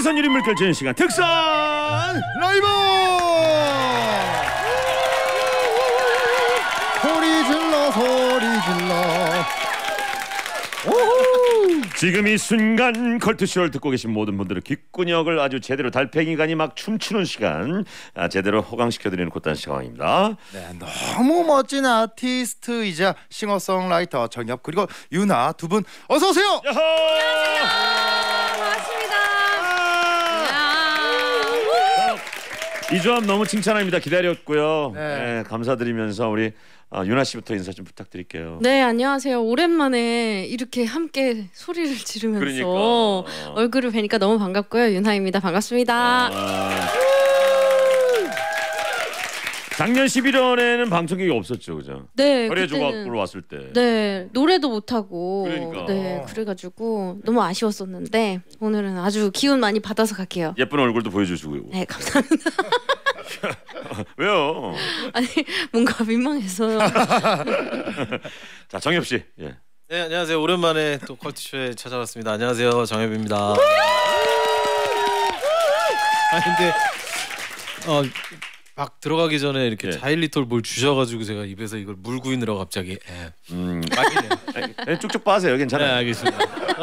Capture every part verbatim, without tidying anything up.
생선 일 인물 결제하는 시간 특선 라이브. 소리 질러 소리 질러. 오호. 지금 이 순간 컬투쇼를 듣고 계신 모든 분들의 귓근육을 아주 제대로 달팽이관이 막 춤추는 시간, 아, 제대로 호강시켜드리는 곧단 시간입니다. 네, 너무 멋진 아티스트이자 싱어송라이터 정엽 그리고 유나 두 분 어서 오세요. 야호! 반갑습니다. 이 조합 너무 칭찬합니다. 기다렸고요. 네. 네, 감사드리면서 우리 아, 유나 씨부터 인사 좀 부탁드릴게요. 네, 안녕하세요. 오랜만에 이렇게 함께 소리를 지르면서 그러니까. 얼굴을 뵈니까 너무 반갑고요. 윤하입니다. 반갑습니다. 아, 작년 십일월에는 방청객이 없었죠, 그죠? 네, 거리의 그때는 조각으로 왔을 때. 네, 노래도 못 하고 그러니까. 네, 그래가지고 너무 아쉬웠었는데 오늘은 아주 기운 많이 받아서 갈게요. 예쁜 얼굴도 보여주시고요. 네, 감사합니다. 왜요? 아니 뭔가 민망해서. 자, 정엽 씨. 예. 네, 안녕하세요. 오랜만에 또 컬투쇼에 찾아왔습니다. 안녕하세요, 정엽입니다. 아 근데 어, 막 들어가기 전에 이렇게 예. 자일리톨 뭘 주셔가지고 제가 입에서 이걸 물고 있느라 갑자기 예. 음, 막이네요. 아니, 쭉쭉 빠세요. 네, 괜찮아요. 알겠습니다.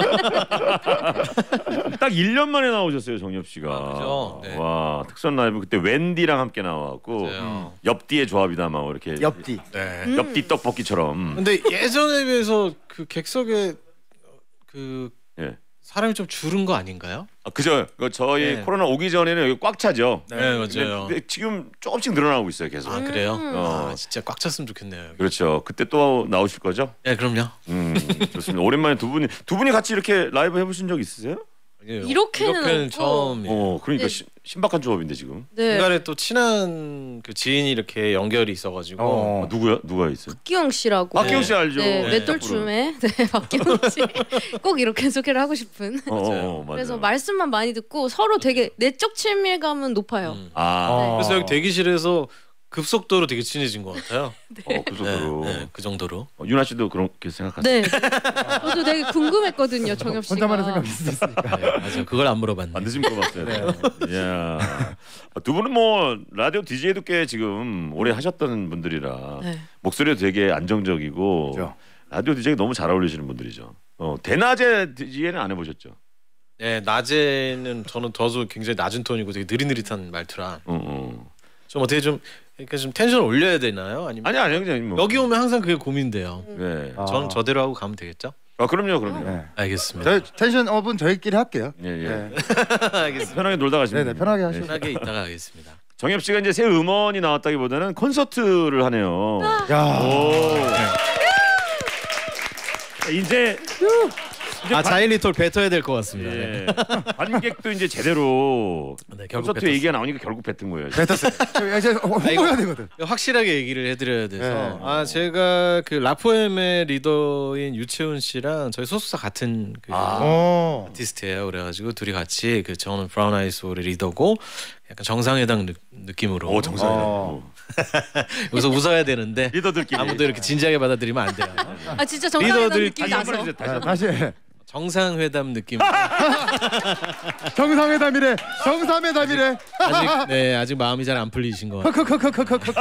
딱 일 년 만에 나오셨어요, 정엽 씨가. 아, 그죠? 네. 와, 특선 라이브 그때 웬디랑 함께 나왔고 맞아요. 옆뒤의 조합이다 막 이렇게 옆뒤. 네. 옆뒤 떡볶이처럼. 근데 예전에 비해서 그 객석에 그 예. 사람이 좀 줄은 거 아닌가요? 아, 그죠. 그 저희 네. 코로나 오기 전에는 여기 꽉 차죠. 네, 근데, 맞아요. 근데 지금 조금씩 늘어나고 있어요, 계속. 아 그래요? 어. 아 진짜 꽉 찼으면 좋겠네요. 여기. 그렇죠. 그때 또 나오실 거죠? 네, 그럼요. 음, 좋습니다. 오랜만에 두 분이 두 분이 같이 이렇게 라이브 해보신 적 있으세요? 아니에요. 이렇게는 이렇게는 없고. 처음이에요. 어, 그러니까 네. 시, 신박한 조합인데 지금. 네, 중간에 또 친한 그 지인이 이렇게 연결이 있어가지고 어. 아, 누구야? 누가 있어요? 박기영 씨라고. 박기영 씨 알죠? 네, 네. 맷돌춤에 네, 박기영 씨. 꼭 이렇게 소개를 하고 싶은. 어, 어, 맞아요. 그래서 말씀만 많이 듣고 서로 되게 내적 친밀감은 높아요. 음. 아, 어. 그래서 여기 대기실에서 급속도로 되게 친해진 것 같아요. 어, 그 정도로. 네, 네, 그 정도로. 어, 유나 씨도 그렇게 생각하세요? 네. 저도 되게 궁금했거든요, 정엽 씨가. 혼자만의 생각이 있을 수 있으니까. 네, 맞아. 그걸 안 물어봤네. 반드시 물어봤어요. 네. 야, 두 분은 뭐 라디오 디제이도 꽤 지금 오래 하셨던 분들이라 네. 목소리도 되게 안정적이고 그렇죠. 라디오 디제이 너무 잘 어울리시는 분들이죠. 어, 대낮에 디제이는 안 해보셨죠? 네, 낮에는 저는 더도 굉장히 낮은 톤이고 되게 느릿느릿한 말투라 어, 어. 좀 어떻게 좀 이렇게 좀 텐션 올려야 되나요? 아니면 아니 아니 그냥 뭐. 여기 오면 항상 그게 고민돼요. 네. 아. 저는 저대로 하고 가면 되겠죠? 아 그럼요, 그럼요. 네. 알겠습니다. 저희 텐션 업은 저희끼리 할게요. 예, 예. 네. 알겠습니다. 편하게 놀다 가시면. 네네, 편하게 하시죠. 편하게 있다가 하겠습니다. 정엽 씨가 이제 새 음원이 나왔다기보다는 콘서트를 하네요. 야. 오. 이제 아 자일리톨 뱉어야 될 것 같습니다. 네. 예. 관객도 이제 제대로 네, 결국 콘서트 뱉었어요. 얘기가 나오니까 결국 뱉은 거예요. 뱉었어요. 저 이제 홍보해야 되거든. 확실하게 얘기를 해드려야 돼서 네. 아 제가 그 라포엠의 리더인 유채훈 씨랑 저희 소속사 같은 그 어. 아티스트예요. 그래가지고 둘이 같이 그 저는 브라운 아이드 소울의 리더고 약간 정상회담 느, 느낌으로 오 정상이다. 어. 여기서 웃어야 되는데 리더들끼리. 아무도 이렇게 진지하게 받아들이면 안 돼요. 아 진짜 정상회담 리더들끼리 느낌 다시 한번 나서. 해주세요. 다시 아, 한번. 다시 정상회담 느낌. 정상회담이래. 정상회담이래. 아직 네 아직 마음이 잘 안 풀리신 것 같아요. 커커커커커커.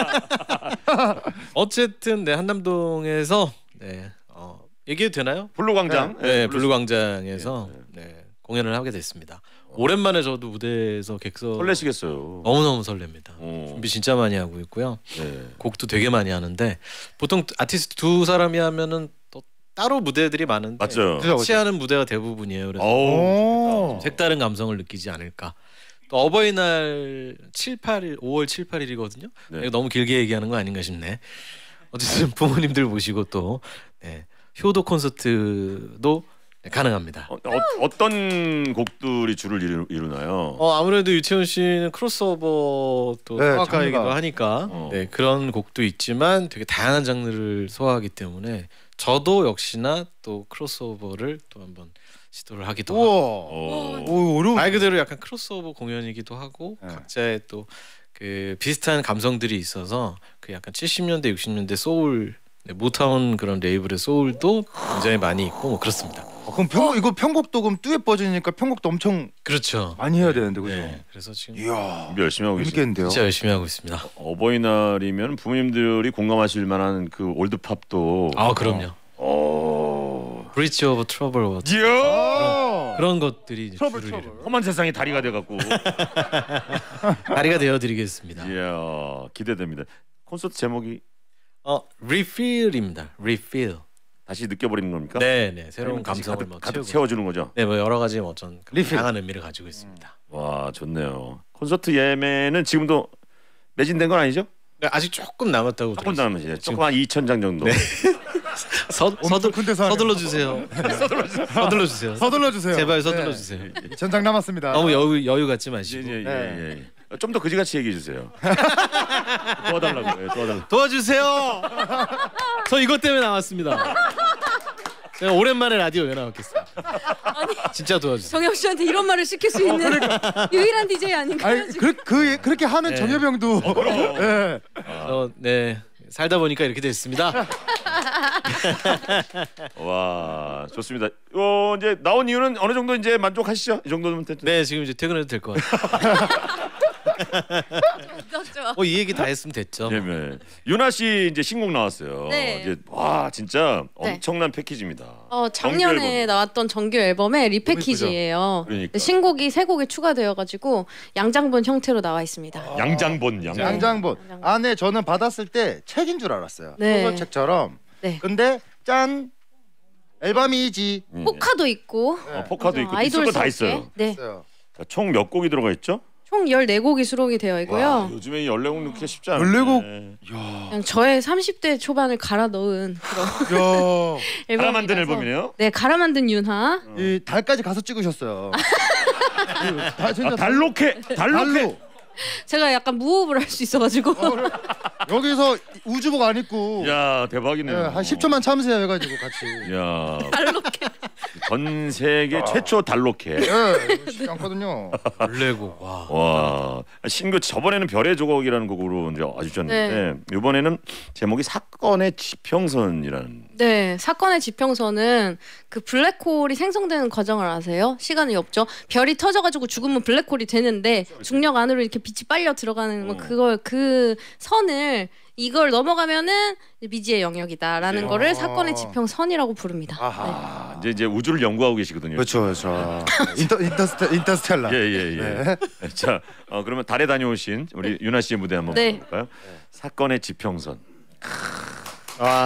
어쨌든 네 한남동에서 네 어, 얘기해도 되나요? 블루광장. 네, 블루- 블루광장에서 네, 공연을 하게 됐습니다. 오랜만에 저도 무대에서 객석 설레시겠어요. 너무너무 설렙니다. 어. 준비 진짜 많이 하고 있고요. 네. 곡도 되게 많이 하는데 보통 아티스트 두 사람이 하면은 또 따로 무대들이 많은데 맞죠. 그죠, 같이 그죠. 하는 무대가 대부분이에요. 그래서 어우. 오. 색다른 감성을 느끼지 않을까. 또 어버이날 칠, 팔 일, 오월 칠, 팔 일이거든요. 네. 이거 너무 길게 얘기하는 거 아닌가 싶네. 어쨌든 부모님들 모시고 또 네, 효도 콘서트도 가능합니다. 어, 어, 어떤 곡들이 주를 이루, 이루나요? 어 아무래도 유채훈 씨는 크로스오버 또 네, 성악가이기도 장르가. 하니까 어. 네, 그런 곡도 있지만 되게 다양한 장르를 소화하기 때문에 저도 역시나 또 크로스오버를 또 한번 시도를 하기도 우와. 하고 어. 오, 어려운. 말 그대로 약간 크로스오버 공연이기도 하고 네. 각자의 또 그 비슷한 감성들이 있어서 그 약간 칠십 년대 육십 년대 소울 네, 모타운 그런 레이블의 소울도 굉장히 많이 있고 뭐 그렇습니다. 어, 그럼 편곡 이거 편곡도 그럼 듀엣 버전이니까 편곡도 엄청 그렇죠. 많이 해야 되는데 그죠? 네. 그래서 지금 이야. 준비 열심히 하고 계시죠. 재밌겠는데요. 진짜 열심히 하고 있습니다. 어버이날이면 부모님들이 공감하실 만한 그 올드팝도 아 그럼요. 어. 브릿지 오브 트러블 워터 이야. 그런 것들이 이제 트러블, 주를 트러블. 험한 세상이 다리가 돼갖고. 다리가 되어드리겠습니다. 이야 기대됩니다. 콘서트 제목이 어 리필입니다. 리필. 다시 느껴버리는 겁니까? 네네 새로운 아니면 다시 감성을 가득, 뭐 가득 채우고. 채워주는 거죠. 네, 뭐 여러 가지 뭐 어떤 리필. 다양한 의미를 가지고 있습니다. 와 좋네요. 콘서트 예매는 지금도 매진된 건 아니죠? 네, 아직 조금 남았다고 조금 들었어요. 남으시죠. 조금 한 이천 장 정도. 서, 서둘, 큰 데서 하네요. 서둘러 주세요. 서둘러 주세요. 서둘러 주세요. 제발 서둘러 주세요. 전장 남았습니다. 너무 여유 여유 갖지 예, 마시고 예, 예, 네. 예. 좀 더 그지같이 얘기해 주세요. 도와달라고. 예, 도와달라고. 도와주세요. 저 이것 때문에 나왔습니다. 제가 오랜만에 라디오 왜 나왔겠어요? 진짜 도와주세요. 정엽 씨한테 이런 말을 시킬 수 있는 유일한 디제이 아닌가요? 아니 그, 그 그렇게 하는 네. 정여병도 예. 어, 네 살다 보니까 이렇게 됐습니다. 와 좋습니다. 어, 이제 나온 이유는 어느 정도 이제 만족하시죠? 이 정도면 됐죠? 네 지금 이제 퇴근해도 될 것 같아요. 그렇죠. 뭐 이 얘기 다 했으면 됐죠. 네, 네. 유나 씨 이제 신곡 나왔어요. 네. 이제 와 진짜 네. 엄청난 패키지입니다. 어 정규 작년에 앨범. 나왔던 정규 앨범의 리패키지예요. 그러니까. 신곡이 세 곡이 추가되어가지고 양장본 형태로 나와 있습니다. 양장본 양장. 양장본 양장본. 안에 저는 받았을 때 책인 줄 알았어요. 네. 소설책처럼. 네. 근데 짠 앨범이지. 음. 포카도 있고 어, 포카도 있고 아이돌 있을 거다 스럽게. 있어요. 네. 총 몇 곡이 들어가 있죠? 총 열네 곡이 수록이 되어 있고요. 와, 요즘에 이 열네 곡 넣기 쉽지 않아요. 열네 곡? 그냥 저의 삼십 대 초반을 갈아 넣은 그런 야, 앨범이라서. 갈아 만든 앨범이네요. 네, 갈아 만든 윤하. 이 달까지 가서 찍으셨어요. 그 다, 진짜 아, 달로케 달로케. 달로. 제가 약간 무호흡을 할 수 있어가지고 여기서 우주복 안 입고 야 예, 대박이네요. 한 십 초만 참으세요 해가지고 같이. 야, 달로케. 전 세계 최초 달로케. 예, 이거 쉽지 않거든요. 원래곡 와. 와 신곡 저번에는 별의 조각이라는 곡으로 이제 와주셨는데 이번에는 제목이 사건의 지평선이라는. 네, 사건의 지평선은 그 블랙홀이 생성되는 과정을 아세요? 시간이 없죠. 별이 터져가지고 죽으면 블랙홀이 되는데 중력 안으로 이렇게 빛이 빨려 들어가는 거 어. 그걸 그 선을 이걸 넘어가면은 미지의 영역이다라는 네. 거를 아. 사건의 지평선이라고 부릅니다. 아하. 아, 이제 이제 우주를 연구하고 계시거든요. 그렇죠, 그렇죠. 인터 인터스텔 인터스텔라. 예예 예. 네. 자, 어, 그러면 달에 다녀오신 우리 유나 씨의 무대 한번 네. 볼까요? 사건의 지평선. 와.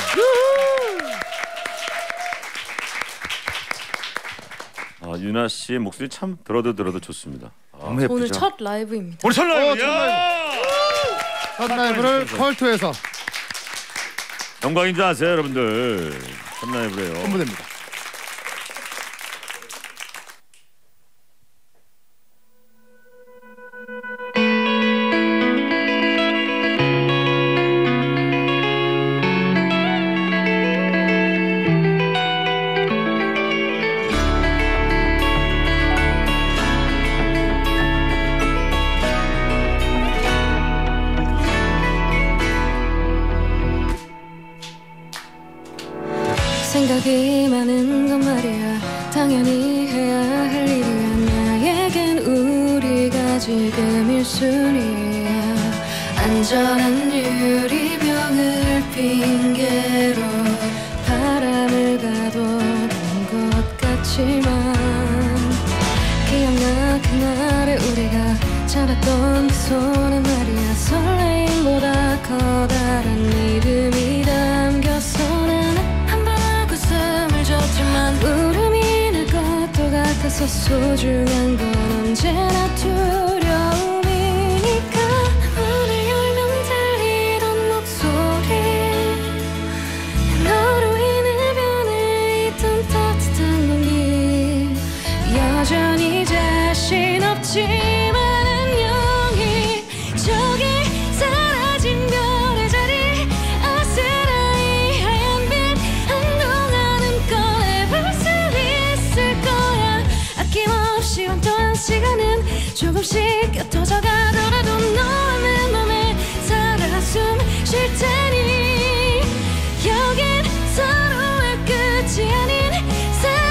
아, 유나 씨의 목소리 참 들어도 들어도 좋습니다. 아. 너무 예쁘죠. 오늘 첫 라이브입니다. 우리 설날 어, 첫 첫 라이브를 컬투에서 영광인 줄 아세요, 여러분들? 첫 라이브래요. 선보냅니다. 생각이 많은 건 말이야 당연히 해야 할 일이야 나에겐 우리가 지금 일순위야 안전한 유리병을 핑계로 바람을 가둬둔 것 같지만 기억나 그날에 우리가 잡았던 그 손은 말이야 설레임보다 커다란 믿음이 담겼어 나는 한번 웃음을 줬지만 울음이 날 것도 같아서 소중한 건 언제나 두려움이니까 문을 열면 들리던 목소리 너로 인해 변해 있던 따뜻한 공기 여전히 자신 없지만 안녕히 저기 사라진 별의 자리 아스라이 하얀 빛 한동안은 꺼내볼 수 있을 거야 아낌없이 완전한 시간은 조금씩 옅어져 가더라도 너와 내 맘에 살아 숨 쉴 테니 여긴 서로의 끝이 아닌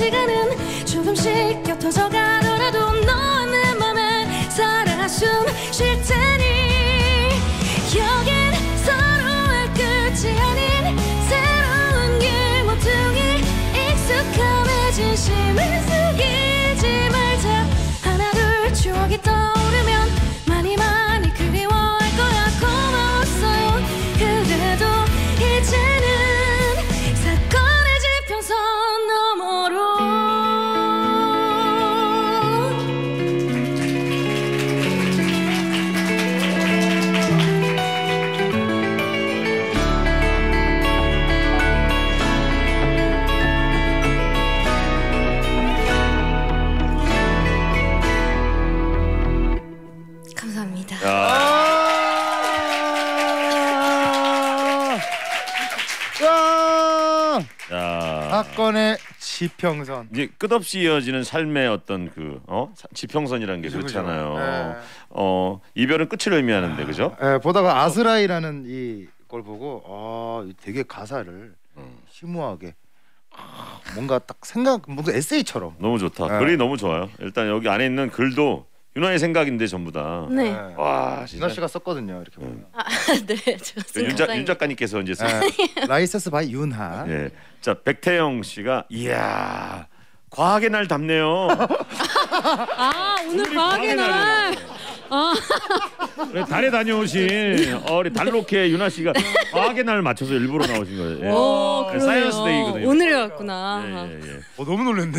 시간은 조금씩 곁어져 가더라도 너와 내 맘에 살아 숨 쉴 테니 여긴 서로의 끝이 아닌 새로운 길 모퉁이 익숙함에 진심을 숨기지 말자 하나 둘 추억이 떠오르면 많이 많이 그리워할 거야 고마웠어요 그래도 이제는 사건의 지평선 너머로 감사합니다. 아! 야. 사건의 지평선. 이제 끝없이 이어지는 삶의 어떤 그 어? 지평선이라는 게 그죠, 그죠. 그렇잖아요. 네. 어 이별은 끝을 의미하는데 그죠? 예, 보다가 아스라이라는 이 걸 보고 아, 되게 가사를 음. 심오하게 아, 뭔가 딱 생각 뭔가 에세이처럼. 너무 좋다. 네. 글이 너무 좋아요. 일단 여기 안에 있는 글도 윤아의 생각인데 전부 다. 네. 예. 와 진짜. 윤아 씨가 썼거든요. 이렇게 보면. 아, 네. 제가 쓴 윤, 작, 영상이- 윤 작가님께서 이제 쓰... 예. 라이센스 바이 윤하. 예. 자 백태영 씨가 이야 과학의 날 답네요. 아 오늘 오늘이 과학의 날. 아 네, 달에 다녀오신 어, 우리 달로케 윤아 씨가 과학의 날 맞춰서 일부러 나오신 거예요. 예. 오, 네, 그러네요. 사이언스 데이거든요. 오늘이었구나. 예, 예, 예. 어, 너무 놀랐네.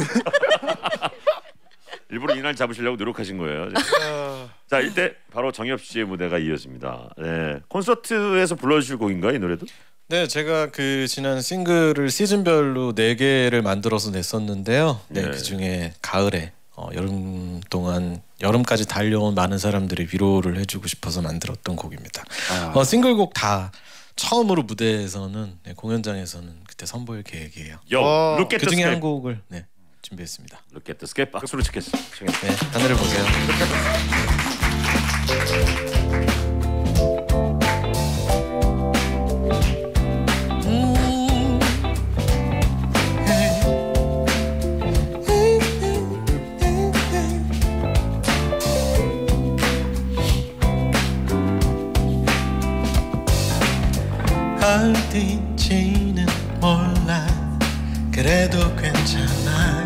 일부러 이날 잡으시려고 노력하신 거예요. 자 이때 바로 정엽 씨의 무대가 이어집니다. 네. 콘서트에서 불러주실 곡인가요 이 노래도? 네, 제가 그 지난 싱글을 시즌별로 네 개를 만들어서 냈었는데요. 네, 네. 그 중에 가을에 어, 여름 동안 여름까지 달려온 많은 사람들의 위로를 해주고 싶어서 만들었던 곡입니다. 아. 어, 싱글곡 다 처음으로 무대에서는 네, 공연장에서는 그때 선보일 계획이에요. 요 어, Look at 그 the 중에 sky. 한 곡을 네, 준비했습니다. Look at the sky. 박수로 치겠습니다. 네, 하늘을 보세요. 어딘지는 몰라 그래도 괜찮아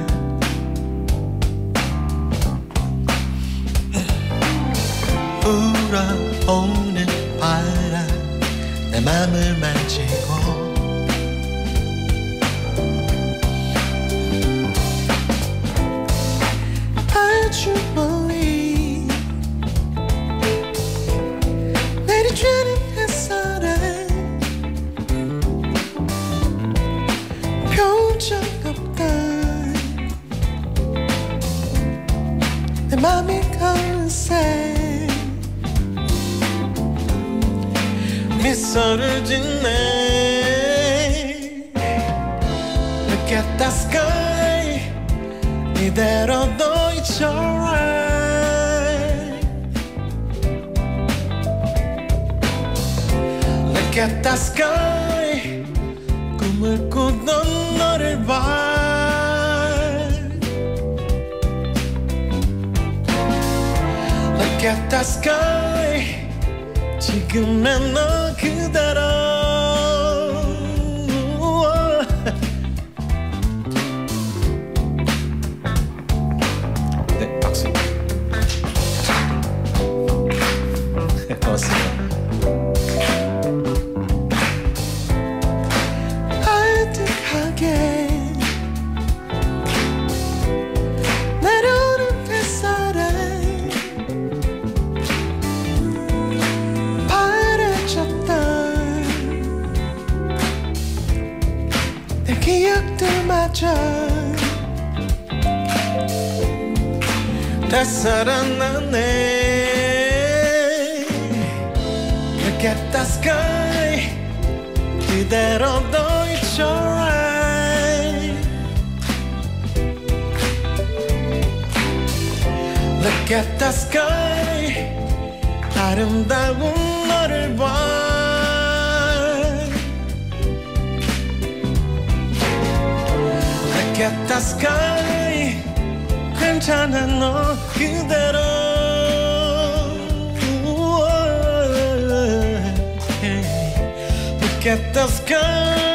불어오는 바람 내 맘을 만지고 아주 멀리 내리쬐는 햇살에 표정 없다 내 맘이 걸새 미소를 짓네 Look at that sky 이대로도 it's alright Look at that sky 꿈을 꾸던 너를 봐 Look at that sky 지금의 너 그대로 네 박수 고맙습니다 아득하게 내려오는 햇살에 내 기억들마저 다 살아나네 Look at that sky 그대로도 it's alright Look at that sky 아름다운 너를 봐 Look Look at the sky 괜찮아 너 그대로 Look at the sky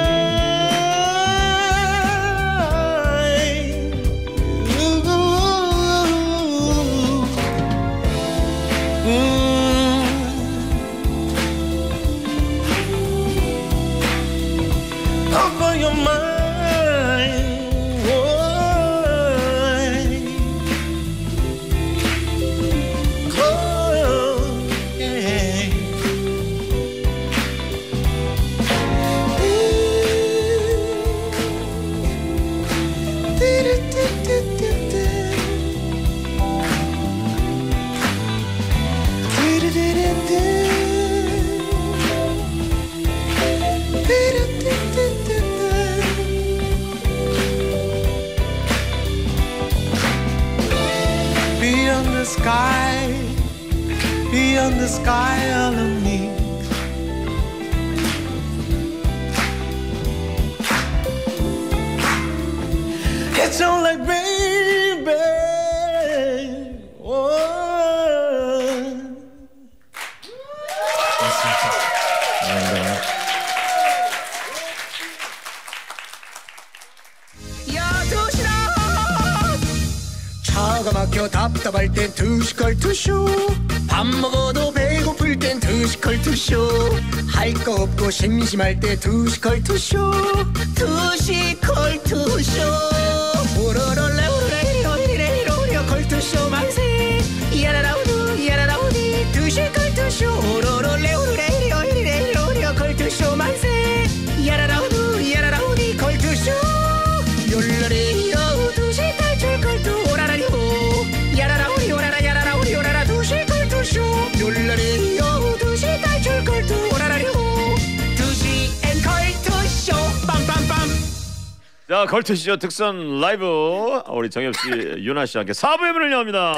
Over your mind, oh, yeah. Beyond the sky, beyond the sky, all of me. It's all like baby. Oh. 차가 막혀 답답할 땐 투시컬 투쇼 밥 먹어도 배고플 땐 투시컬 투쇼 할 거 없고 심심할 때 투시컬 투쇼 투시컬 투쇼 오로로레 오레 오리레 오리오 컬투쇼 만세 야라라우두 야라라우디 투시컬 투쇼 오로로레 오레 오리레 오리오 컬투쇼 만세 야라라우두 야라라우디 컬투쇼 욜라리 요 투시 탈출 컬투 오라라리호 야라라우리 오라라 야라라우리 오라라 투시 컬투쇼 욜라리 요 투시 탈출 컬투 오라라리호 투시 앤 컬투쇼 빰빰빰 자, 걸투시죠 특선 라이브 우리 정엽 씨, 유나 씨와 함께 사 부의 문을 엽니다.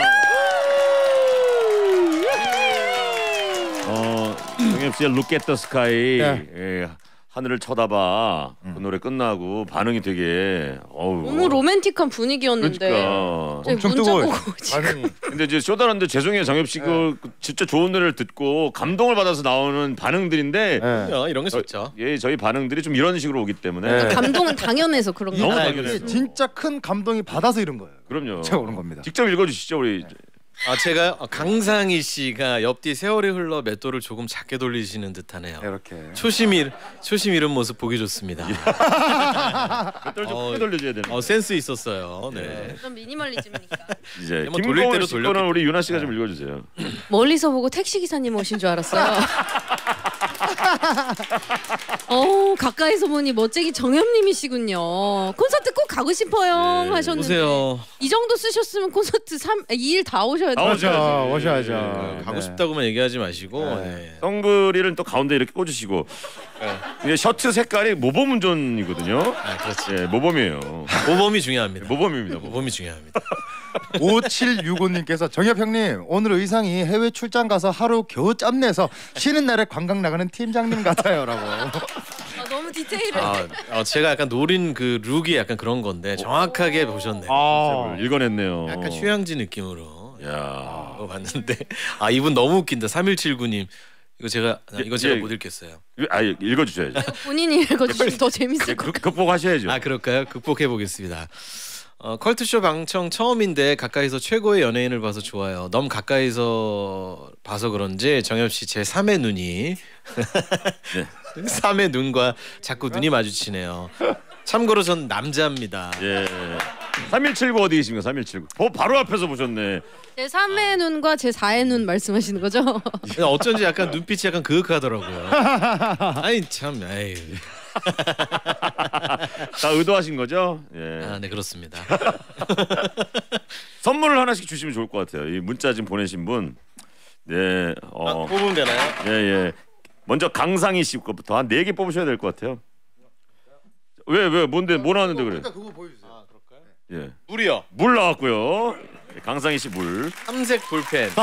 어, 정엽 씨의 Look at the Sky, 네. 예, 하늘을 쳐다봐. 그 노래 끝나고 반응이 되게 어우. 너무 로맨틱한 분위기였는데. 그러니까. 네, 엄청 문자 뜨거워요. 보고 지금. 반응이. 근데 이제 쇼다는데 죄송해요 정엽 씨 그 그 진짜 좋은 노래를 듣고 감동을 받아서 나오는 반응들인데 네. 야, 이런 게 좋죠. 예 저희 반응들이 좀 이런 식으로 오기 때문에 네. 감동은 당연해서 그런 너무 거. 아, 당연해요. 이게 진짜 큰 감동이 받아서 이런 거예요. 그럼요. 제가 오는 겁니다. 직접 읽어주시죠 우리. 아 제가 강상희 씨가 옆뒤 세월이 흘러 맷돌을 조금 작게 돌리시는 듯하네요. 이렇게. 초심 잃 초심 잃은 모습 보기 좋습니다. 맷돌 좀 어, 크게 돌려줘야 되는. 어 센스 있었어요. 네. 좀 미니멀리즘이니까. 이제 뭐 돌릴 김고은 대로 씨 돌렸기 거는 우리 유나 씨가 좀 읽어주세요. 멀리서 보고 택시 기사님 오신 줄 알았어요. 어 가까이서 보니 멋쟁이 정엽님이시군요. 콘서트 꼭 가고 싶어요 네. 하셨는데 오세요. 이 정도 쓰셨으면 콘서트 삼 이 일 다 오셔야 돼요. 나오셔야지. 오셔야죠. 네. 가고 네. 싶다고만 얘기하지 마시고. 네. 네. 덩그리를 또 가운데 이렇게 꽂으시고 이게 셔츠 색깔이 모범 운전이거든요. 아 그렇지. 예, 모범이에요. 모범이 중요합니다. 모범입니다. 모범. 모범이 중요합니다. 오칠육오님께서 정엽 형님 오늘 의상이 해외 출장 가서 하루 겨우 짬내서 쉬는 날에 관광 나가는 팀장님 같아요라고. 아, 너무 디테일해. 아, 아 제가 약간 노린 그 룩이 약간 그런 건데 정확하게 보셨네요. 아, 읽어냈네요. 약간 휴양지 느낌으로. 야. 그거 봤는데 아 이분 너무 웃긴다. 삼일칠구님 이거 제가 아, 이거 제가 예. 못 읽겠어요. 아 읽어주셔야죠. 본인이 읽어주시면 더 재밌을 것 그, 같아요. 극복하셔야죠. 아 그럴까요? 극복해 보겠습니다. 어, 컬투쇼 방청 처음인데 가까이서 최고의 연예인을 봐서 좋아요. 너무 가까이서 봐서 그런지 정엽 씨 제 삼의 눈이 네. 삼의 눈과 자꾸 눈이 마주치네요. 참고로 전 남자입니다. 예. 삼일칠구 어디 계십니까? 삼일칠구. 어, 바로 앞에서 보셨네. 제 삼의 눈과 제 사의 눈 말씀하시는 거죠? 어쩐지 약간 눈빛이 약간 그윽하더라고요. 아이 참, 에이. 다 의도하신 거죠? 예. 아, 네 그렇습니다. 선물을 하나씩 주시면 좋을 것 같아요. 이 문자 지금 보내신 분. 네. 어. 아, 뽑으면 되나요? 예, 예. 먼저 강상희 씨 것부터 한 네 개 뽑으셔야 될 것 같아요. 왜, 왜, 뭔데, 뭐 나왔는데 그래? 그거 보여주세요. 아 그럴까요? 예. 물이요. 물 나왔고요. 강상희 씨 물. 삼색 볼펜.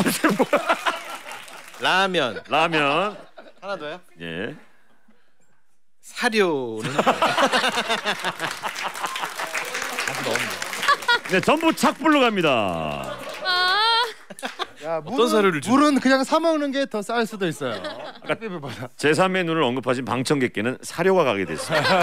라면. 라면. 하나 더요? 예. 사료는 네, 전부 착불로 갑니다. 아, 야, 어떤 물은, 사료를 주- 물은 그냥 사 먹는 게 더 쌀 수도 있어요. 햇빛보다. 제삼의 눈을 언급하신 방청객께는 사료가 가게 됐습니다.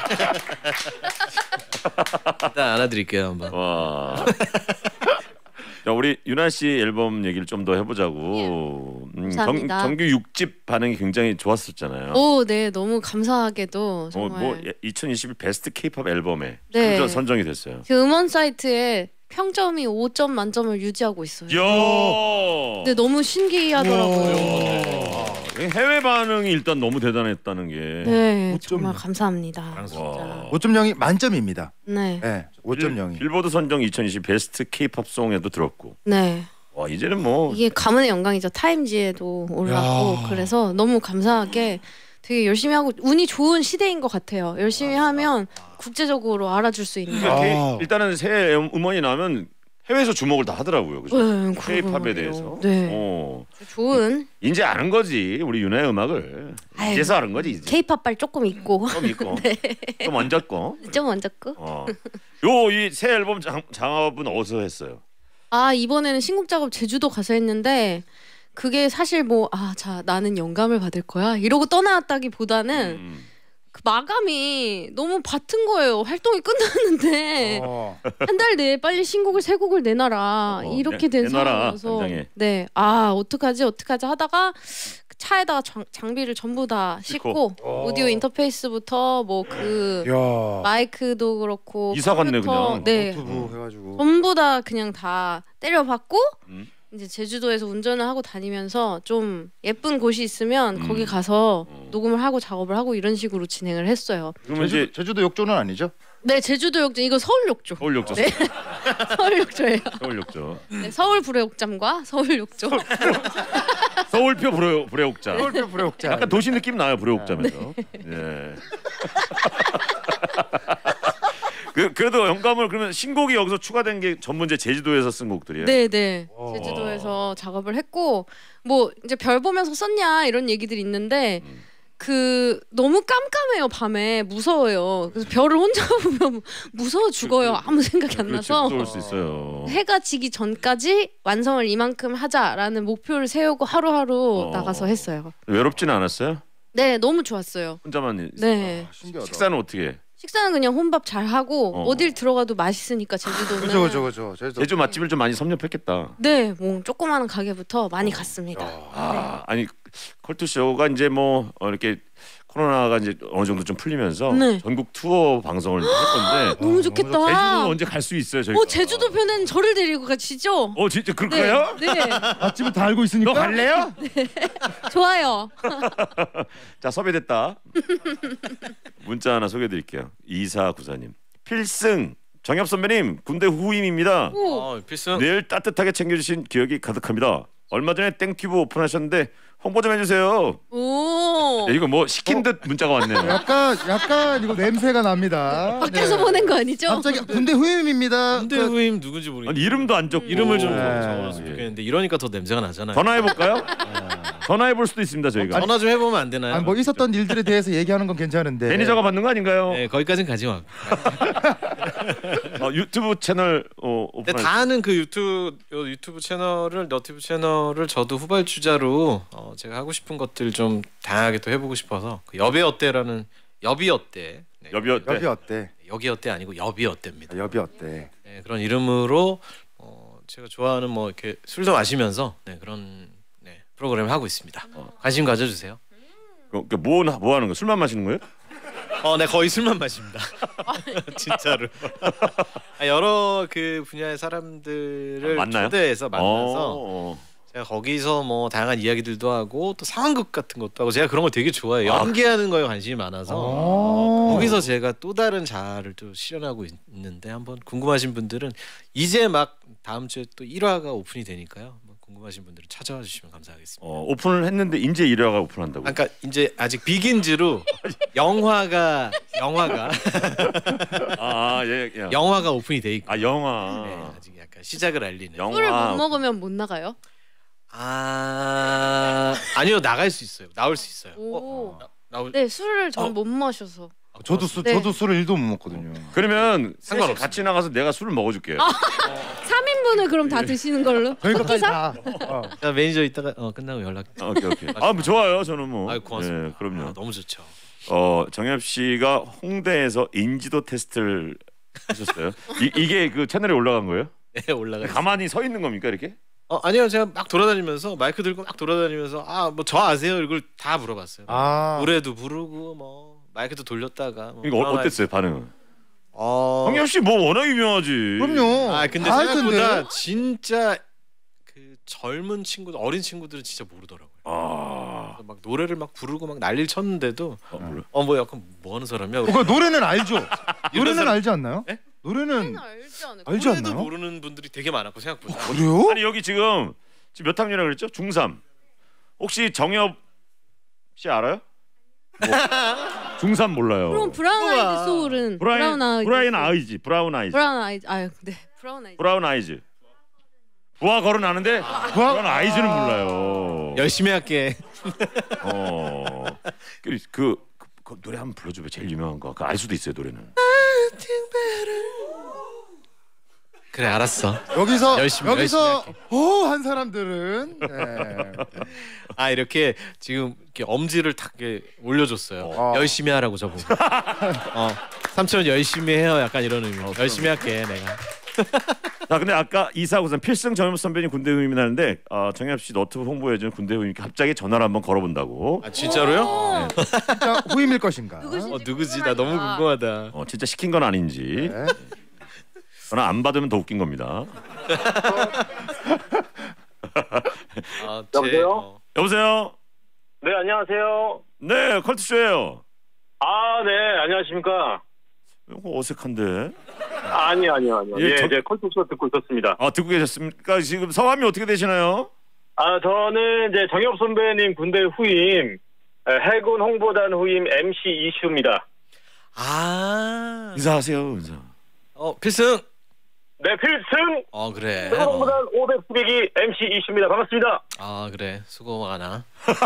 일단 안아드릴게요 한번. 와. 자, 우리 유나 씨 앨범 얘기를 좀 더 해보자고. 음, 정, 감사합니다. 정규 육 집 반응이 굉장히 좋았었잖아요. 오, 네, 너무 감사하게도 어, 정말. 뭐 이천이십일 베스트 K-팝 앨범에 네. 선정- 선정이 됐어요. 그 음원 사이트에 평점이 오 점 만점을 유지하고 있어요. 야. 근데 너무 신기하더라고요. 해외 반응이 일단 너무 대단했다는 게. 네, 오 점 정말 영. 감사합니다. 진짜. 와. 오 점 영이 만점입니다. 네, 네, 오 점 영이. 빌보드 선정 이천이십 베스트 K-팝 송에도 들었고. 네. 와, 이제는 뭐 이게 가문의 영광이죠. 타임지에도 올랐고 야. 그래서 너무 감사하게 되게 열심히 하고 운이 좋은 시대인 것 같아요. 열심히 하면 국제적으로 알아줄 수 있는. 그러니까 K- 아. 일단은 새 음원이 나오면 해외에서 주목을 다 하더라고요. 그죠? 네, K-팝에 그러게요. 대해서. 네, 어. 좋은 이제 아는 거지 우리 윤아의 음악을. 아유, 이제서 아는 거지 이제. K-팝 발 조금 있고 좀 있고 네. 좀 얹었고. 좀 얹었고. 어. 요 이 새 앨범 장, 작업은 어디서 했어요? 아, 이번에는 신곡 작업 제주도 가서 했는데 그게 사실 뭐 아, 자, 나는 영감을 받을 거야 이러고 떠나왔다기보다는 음. 그 마감이 너무 바튼 거예요. 활동이 끝났는데 어. 한 달 내에 빨리 신곡을 세 곡을 내놔라 어, 이렇게 내- 된 내놔라, 상황이어서 당장에. 네, 아 어떡하지 어떡하지 하다가 차에다가 장, 장비를 전부 다 싣고. 싣고 오디오 인터페이스부터 뭐 그 야. 마이크도 그렇고 이사 갔네, 컴퓨터, 그냥. 네, 노트북 해가지고. 전부 다 그냥 다 때려박고 음. 이제 제주도에서 운전을 하고 다니면서 좀 예쁜 곳이 있으면 음. 거기 가서 어. 녹음을 하고 작업을 하고 이런 식으로 진행을 했어요. 그러면 이제 제주도, 제주도 욕조는 아니죠? 네, 제주도 욕조 이거 서울 욕조. 서울 욕조. 네. 서울 욕조예요. 서울 욕조. 네, 서울 불회옥잠과 서울 욕조. 서울표 불회 불회옥자. 서울표 불회옥자. 약간 도시 느낌 나요 불회옥자면서. 예. 그 그래도 영감을 그러면 신곡이 여기서 추가된 게 전문제 제주도에서 쓴 곡들이에요. 네, 네. 와. 제주도에서 작업을 했고 뭐 이제 별 보면서 썼냐 이런 얘기들이 있는데 음. 그 너무 깜깜해요 밤에 무서워요. 그래서 별을 혼자 보면 무서워 죽어요. 아무 생각이 안 그렇지, 나서 무서울 수 있어요. 해가 지기 전까지 완성을 이만큼 하자라는 목표를 세우고 하루하루 어. 나가서 했어요. 외롭지는 않았어요? 네, 너무 좋았어요. 혼자만. 네. 아, 신기하다. 식사는 어떻게 해? 식사는 그냥 혼밥 잘 하고 어. 어. 딜 들어가도 맛있으니까 제주도는. 그죠 그죠 그죠. 제주도. 제주 맛집을 좀 많이 섭렵했겠다. 네, 뭐 조그마한 가게부터 많이 갔습니다. 아, 아니 컬투 쇼가 이제 뭐 어, 이렇게 코로나가 이제 어느 정도 좀 풀리면서 네. 전국 투어 방송을 할 건데 너무 좋겠다. 제주도 언제 갈 수 있어요, 저희가? 어, 제주도 편엔 저를 데리고 가시죠? 어, 진짜 그럴까요? 네, 네, 맛집을 다 알고 있으니까. 너 갈래요? 좋아요. 자, 섭외됐다. 문자 하나 소개해드릴게요. 이사구사님. 필승 정엽 선배님 군대 후임입니다. 오, 어, 필승. 늘 따뜻하게 챙겨주신 기억이 가득합니다. 얼마 전에 땡튜브 오픈하셨는데 홍보 좀 해주세요. 오. 야, 이거 뭐 시킨 듯 문자가 왔네요. 약간 약간 이거 냄새가 납니다. 밖에서 네. 보낸 거 아니죠? 갑자기 군대 후임입니다. 군대 그, 후임 누군지 모르겠는데 아니, 이름도 안 적고 이름을 좀 네. 적어놨으면 좋겠는데 이러니까 더 냄새가 나잖아요. 전화해 볼까요? 전화해 볼 수도 있습니다 저희가. 전화 좀 해보면 안 되나요? 아니, 뭐 있었던 일들에 대해서 얘기하는 건 괜찮은데. 매니저가 받는 거 아닌가요? 네, 거기까지는 가지 마. 어, 유튜브 채널 어, 근데 오픈. 다 아는 그 유튜브 요 유튜브 채널을 너튜브 채널을 저도 후발주자로 어, 제가 하고 싶은 것들 좀 다양하게 또 해보고 싶어서 그 여비 어때라는 여비 어때 네, 여비 어때? 여비 어때? 여기 어때 아니고 여비 어때입니다. 아, 여비 어때? 네, 그런 이름으로 어, 제가 좋아하는 뭐 이렇게 술도 마시면서 네, 그런 네, 프로그램을 하고 있습니다. 어, 관심 가져주세요. 그, 그 뭐, 뭐 하는 거? 술만 마시는 거예요? 어, 네 거의 술만 마십니다. 진짜로. 아, 여러 그 분야의 사람들을 아, 만나요? 초대해서 만나서 어, 제가 거기서 뭐 다양한 이야기들도 하고 또 상황극 같은 것도 하고 제가 그런 걸 되게 좋아해요. 아. 연기하는 거에 관심이 많아서 어. 거기서 제가 또 다른 자아를 또 실현하고 있, 있는데 한번 궁금하신 분들은 이제 막 다음 주에 또 일 화가 오픈이 되니까요. 뭐 궁금하신 분들은 찾아와 주시면 감사하겠습니다. 어, 오픈을 했는데 이제 일 화가 오픈한다고. 아, 그러니까 이제 아직 비긴즈로 영화가 영화가 아, 예, 예. 영화가 오픈이 돼 있고 아, 영화. 네, 아직 약간 시작을 알리는. 영화. 술을 못 먹으면 못 나가요? 아 아니요 나갈 수 있어요. 나올 수 있어요. 오. 어, 나, 나올 네, 술을 저는 어. 못 마셔서. 저도 술 네. 저도 술을 일도 못 먹거든요. 그러면 셋이 상관없습니다. 같이 나가서 내가 술을 먹어줄게요. 삼 인분을 그럼 다 드시는 걸로. 저희가까지 다. 어. 자, 매니저 이따가 어, 끝나고 연락. 아, 오케이 오케이. 아, 뭐 좋아요. 저는 뭐. 아유, 고맙습니다. 예, 그럼요. 아, 너무 좋죠. 어, 정엽 씨가 홍대에서 인지도 테스트를 하셨어요. 이, 이게 그 채널에 올라간 거예요? 네, 올라가. 가만히 서 있는 겁니까 이렇게? 어 아니요, 제가 막 돌아다니면서 마이크 들고 막 돌아다니면서 아 뭐 저 아세요? 이걸 다 물어봤어요. 아. 노래도 부르고 뭐 마이크도 돌렸다가. 뭐 이거 어, 어땠어요 반응은? 어. 정엽 씨 뭐 워낙 유명하지. 그럼요. 아 근데 다 할 생각보다 텐데. 진짜 그 젊은 친구들, 어린 친구들은 진짜 모르더라고요. 아, 막 노래를 막 부르고 막 난리를 쳤는데도 어, 몰라. 어 뭐 약간 뭐 하는 사람이야? 그 노래는 알죠. 노래는 사람- 알지 않나요? 네? 노래는 알지 않을까? 알지 노래도 않나요? 모르는 분들이 되게 많았고 생각보다. 그래요? 아니 여기 지금 지금 몇 학년이라고 그랬죠? 중삼. 혹시 정엽 씨 알아요? 뭐, 중삼 몰라요. 그럼 브라운 우와. 아이즈 소울은 브라인 브라운 아이즈. 브라인 아이즈 브라운 아이즈 브라운 아이즈. 아유, 네. 브라운 아이즈. 브라운 아이즈. 부하 걸은 아는데 브라운 아이즈는 몰라요. 열심히 할게. 어. 그, 그, 그, 그 노래 한번 불러줘요. 제일 유명한 거. 그 알 수도 있어요 노래는. 그래 알았어. 여기서 열심히, 여기서 열심히 어한 사람들은 네. 아 이렇게 지금 이렇게 엄지를 탁 이렇게 올려줬어요. 어. 열심히 하라고 저보고. 어 삼촌 열심히 해요. 약간 이런 의미. 열심히 할게 내가. 자 근데 아까 이사구선 필승 정엽 선배님 군대 후임이 나는데 어, 정엽 씨 너튜브 홍보해준 군대 후임께 갑자기 전화를 한번 걸어본다고. 아 진짜로요? 진짜 후임일 것인가? 누구신지 어 누구지? 나 너무 궁금하다. 어 진짜 시킨 건 아닌지. 네. 그러나 안 받으면 더 웃긴 겁니다. 아, 여보세요? 어. 여보세요. 네, 안녕하세요. 네 컬투쇼예요. 아, 네, 안녕하십니까. 이거 어색한데. 아, 아니요, 아니요, 아니요. 예, 예, 저- 네, 컬투쇼 듣고 있었습니다. 아 듣고 계셨습니까? 지금 성함이 어떻게 되시나요? 아, 저는 이제 정엽 선배님 군대 후임, 에, 해군 홍보단 후임 엠씨 이슈입니다. 아. 인사하세요. 인사. 어 필승. 네, 필승! 어 그래. 해군 어. 홍보단 오백수백이 엠씨 이슈입니다. 반갑습니다. 아 그래 수고 많아.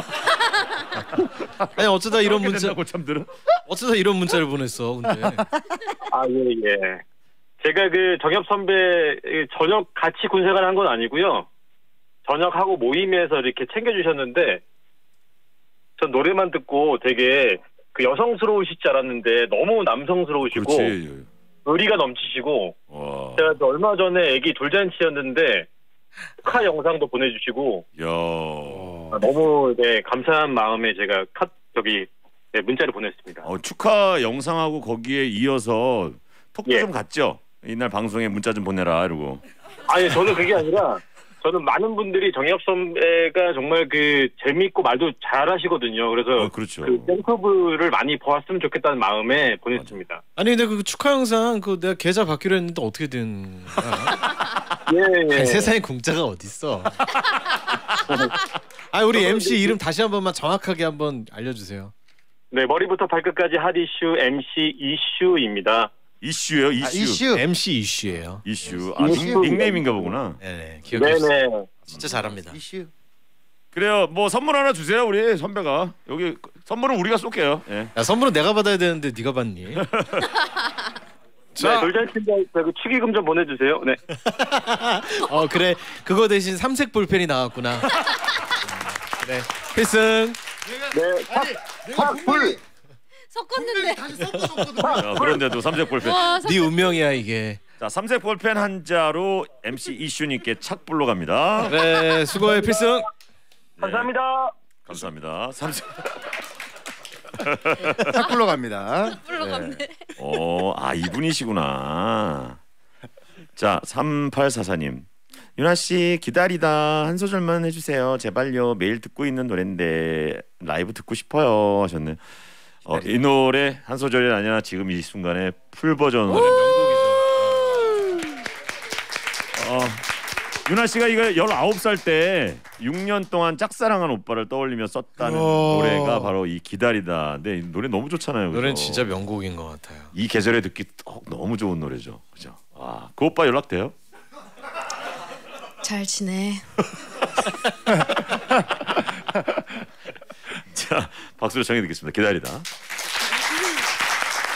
아니 어쩌다 이런 문자 된다고 참들은. 어쩌다 이런 문자를 보냈어 근데. 아, 예, 예. 제가 그 정엽 선배 저녁 같이 군생활 한 건 아니고요. 저녁하고 모임에서 이렇게 챙겨주셨는데, 전 노래만 듣고 되게 그 여성스러우실 줄 알았는데 너무 남성스러우시고 그렇지. 의리가 넘치시고, 와. 제가 또 얼마 전에 애기 돌잔치였는데 축하 영상도 보내주시고 야. 아, 너무 네, 감사한 마음에 제가 카 저기 네, 문자를 보냈습니다. 어, 축하 영상하고 거기에 이어서 톡도 예. 좀 갔죠. 이날 방송에 문자 좀 보내라 이러고. 아니 저는 그게 아니라 저는 많은 분들이 정엽 선배가 정말 그 재미있고 말도 잘하시거든요. 그래서 어, 그렇죠. 그 셀프를 많이 보았으면 좋겠다는 마음에 보냈습니다. 아니 근데 그 축하 영상 그 내가 계좌 받기로 했는데 어떻게 된 거야? 예, 예. 아니, 세상에 공짜가 어딨어? 아 우리 엠씨 이름 다시 한 번만 정확하게 한번 알려주세요. 네, 머리부터 발끝까지 핫 이슈 엠씨 이슈입니다. 이슈예요. 이슈. 아, 이슈. 엠씨 이슈예요. 이슈. 아, 이슈. 닉, 닉네임인가 보구나. 네네 기억했어요. 네네. 진짜 잘합니다. 이슈. 그래요. 뭐 선물 하나 주세요. 우리 선배가. 여기 선물은 우리가 쏠게요. 예. 야 선물은 내가 받아야 되는데 네가 받니? 네, 자, 돌잔치인데 그 축의금 좀 보내주세요. 네. 어 그래 그거 대신 삼색 볼펜이 나왔구나. 음, 그래 필승. 네, 탁, 내가 분명히 섞었는데. 다시 섞어줬거든요. 야, 그런데도 삼색 볼펜. 와, 섞... 네 운명이야 이게. 자, 삼색 볼펜 한 자로 엠씨 이슈님께 착불로 갑니다. 그래 수고해 필승. 감사합니다. 감사합니다. 삼색. 탁불러 갑니다. 불러갔네. 어, 아 이분이시구나. 자, 삼팔사사님. 유나 씨 기다리다 한 소절만 해주세요. 제발요. 매일 듣고 있는 노래인데 라이브 듣고 싶어요 하셨네. 어, 이 노래 한 소절이 아니라 지금 이 순간에 풀 버전. 어, 유나 씨가 이거 열아홉 살 때 육 년 동안 짝사랑한 오빠를 떠올리며 썼다는 오. 노래가 바로 이 기다리다. 근데 이 노래 너무 좋잖아요. 그죠? 노래는 진짜 명곡인 것 같아요. 이 계절에 듣기 어, 너무 좋은 노래죠. 그죠? 와, 그 오빠 연락돼요? 잘 지내. 자, 박수로 청해 듣겠습니다. 기다리다.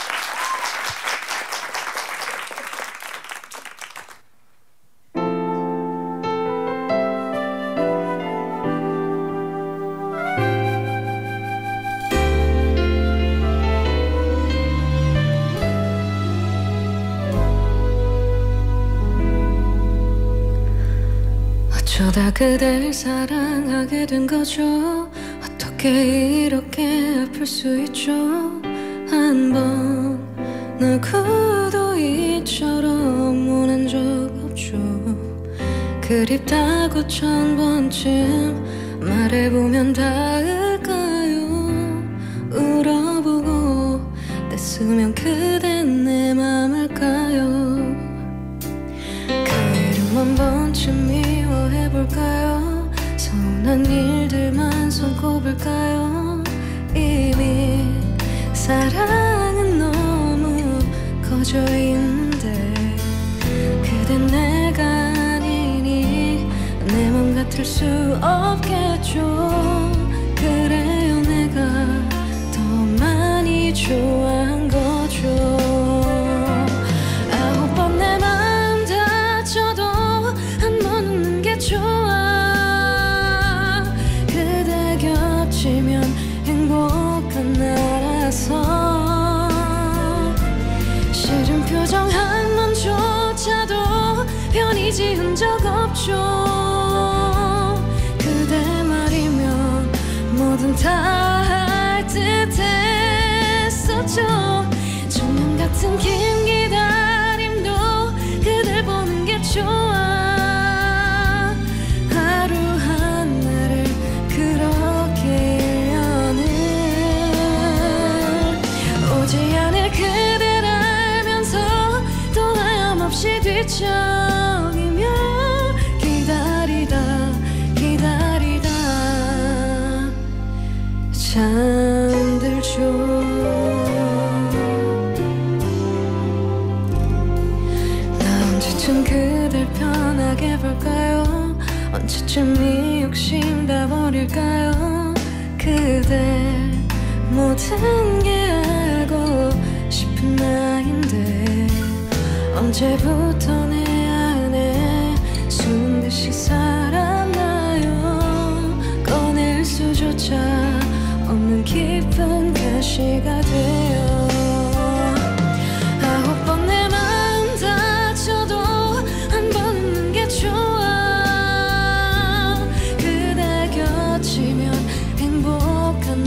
어쩌다 그댈 사랑하게 된 거죠. 어떻게 이렇게 아플 수 있죠. 한 번 누구도 이처럼 원한 적 없죠. 그립다고 천 번쯤 말해보면 닿을까요. 울어보고 뗐으면 그댄 내 맘 알까요. 그 이름 한 번쯤 미워해볼까요. 서운한 일들만 손꼽을까요. 이미 사랑은 너무 커져 있는데 그댄 내가 아니니 내 맘 같을 수 없겠죠. 그래요 내가 더 많이 좋아한 거죠. 아홉 번 내 마음 다쳐도 한 번 웃는 게 좋아. 그대 곁이면 행복한 나라서 싫은 표정 한 번조차도 편히 지은 적 없죠. 그대 말이면 뭐든 다 할 듯 했었죠. 천년 같은 긴 기다림도 그댈 보는 게 좋아. 하루 하나를 그렇게 일 년을 오지 않을 그댈 알면서 또 하염없이 뒤척이며 기다리다 기다리다 잠들죠. 나 언제쯤 그댈 편하게 볼까요. 언제쯤 이 욕심 다 버릴까요. 그대 모든 게 알고 싶은 나인데 언제부터 내 안에 숨은 듯이 살았나요. 꺼낼 수조차 없는 깊은 가시가 돼요. 아홉 번 내 마음 다쳐도 한 번 웃는 게 좋아. 그대 곁이면 행복한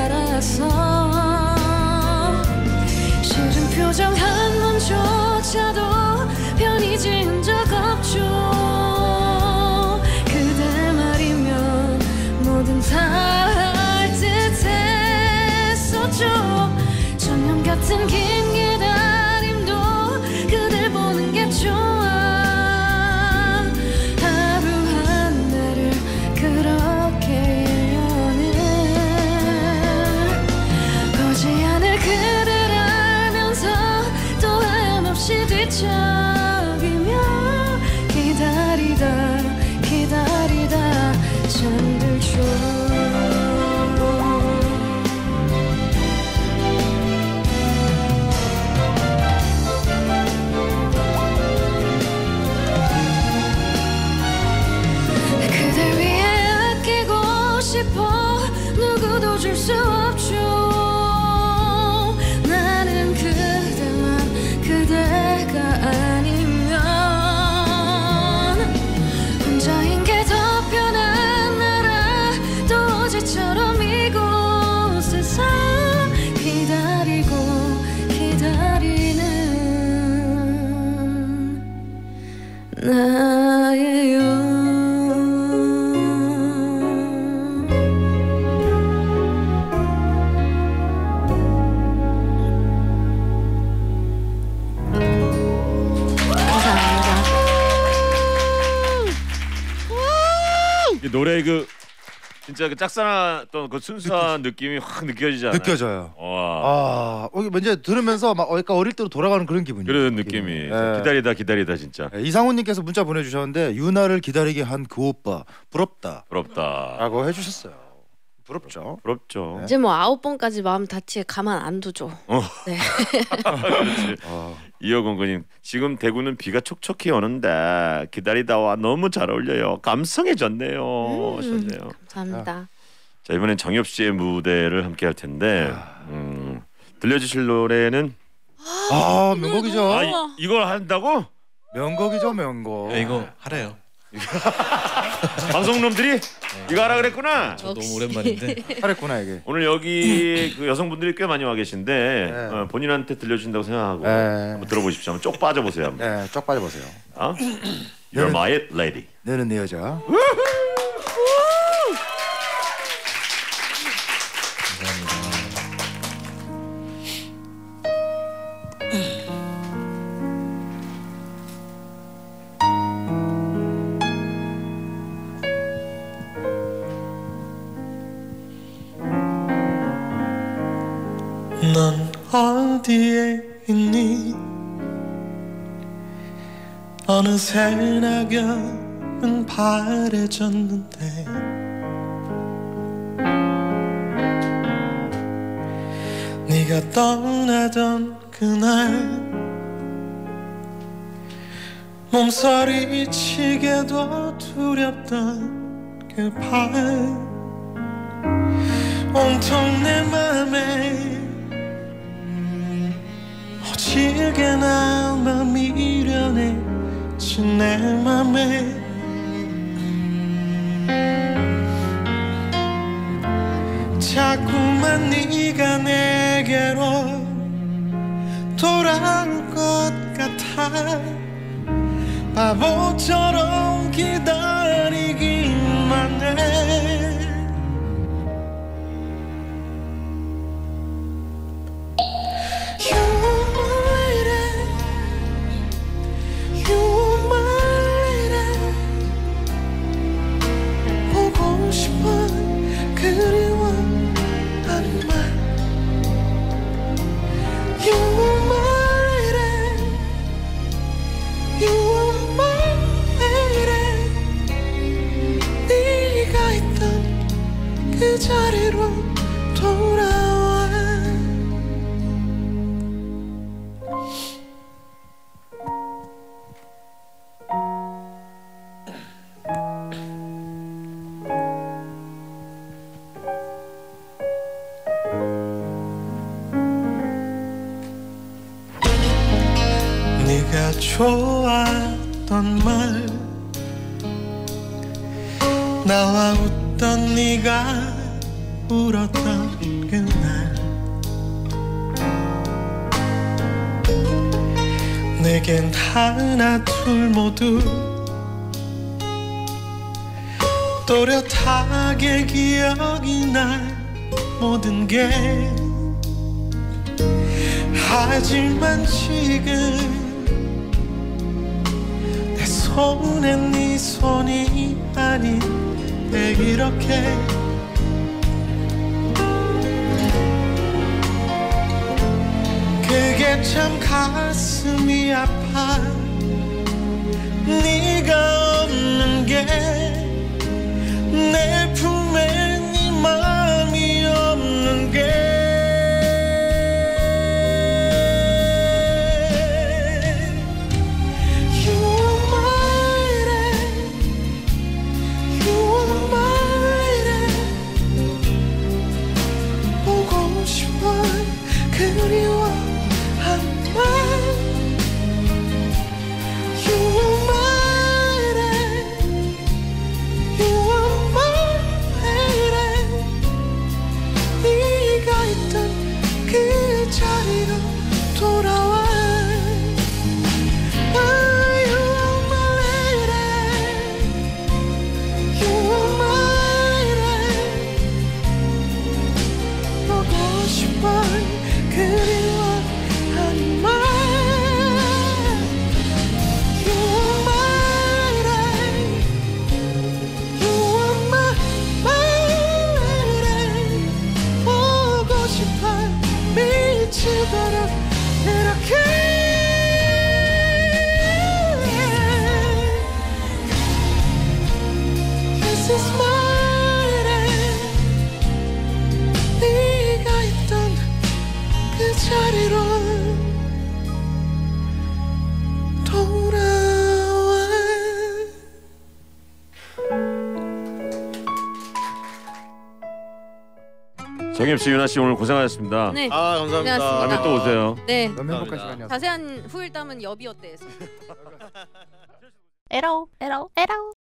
나라서 싫은 표정 한 번조차도 편히 지은 적 없죠. 그대 말이면 뭐든 다 할 듯 했었죠. 천년 같은 긴 기다림도 그댈 보는 게 좋아. 하루 하나를 그렇게 일 년을 오지 않을 그댈 알면서 또 하염없이 뒤척이며 기다리다 기다리다 잠들죠. 그댈 위해 아끼고 싶어 누구도 줄 수 없죠. 나는 그대만 그대가 아니면 혼자인 게 더 편한 나라. 또 어제처럼 이곳에서 기다리고 기다리는 나예요. 이 노래 그 진짜 그 짝사랑했던 그 순수한 느낌이 확 느껴지잖아요. 느껴져요. 와. 아, 어, 먼저 들으면서 막 약간 어릴 때로 돌아가는 그런 기분이에요. 그런 느낌이 예. 기다리다 기다리다 진짜 예, 이상훈님께서 문자 보내주셨는데 유나를 기다리게 한 그 오빠 부럽다라고 부럽다. 해주셨어요. 부럽죠. 부럽죠. 이제 뭐 아홉 번까지 마음 다치게 가만 안 두죠. 어. 네. 그렇지. 어. 이어공군님 지금 대구는 비가 촉촉히 오는데 기다리다와 너무 잘 어울려요. 감성해졌네요. 하셨네요. 감사합니다. 자 이번엔 정엽 씨의 무대를 함께 할 텐데 음, 들려주실 노래는 아 명곡이죠. 아 이, 이걸 한다고? 명곡이죠 명곡. 야, 이거 하래요. 방송놈들이 이거 하라 그랬구나. 저 너무 오랜만인데. 잘했구나 이게. 오늘 여기 그 여성분들이 꽤 많이 와 계신데 네. 어, 본인한테 들려준다고 생각하고 네. 한번 들어보십시오. 한번 쪽 빠져보세요. 한번. 네, 쫙 빠져보세요. 어? You're my lady. 너는 내 여자. 넌 어디에 있니? 어느새 낙엽은 바래졌는데 네가 떠나던 그날 몸서리치게도 두렵던 그 밤 온통 내 맘에 어질게나마 미련해진 내 맘에 자꾸만 네가 내게로 돌아올 것 같아 바보처럼 기다리기만 해 그 자리로 돌아와 네가 좋아했던 말 나와 웃던 네가 울었던 그날 내겐 하나 둘 모두 또렷하게 기억이 날 모든 게 하지만 지금 내 손엔 네 손이 아닌데 이렇게 그게 참 가슴이 아파 네가 없는 게 내 품에 네 맘이 없는 게 You are my lady You are my lady 보고 싶어 그리워 정엽 씨, 윤아 씨 오늘 고생하셨습니다. 네. 아 감사합니다. 고생하셨습니다. 다음에 또 오세요. 네. 너무 행복한 시간이었어요. 자세한 후일담은 여비 어때에서. 에라오 에라오 에라오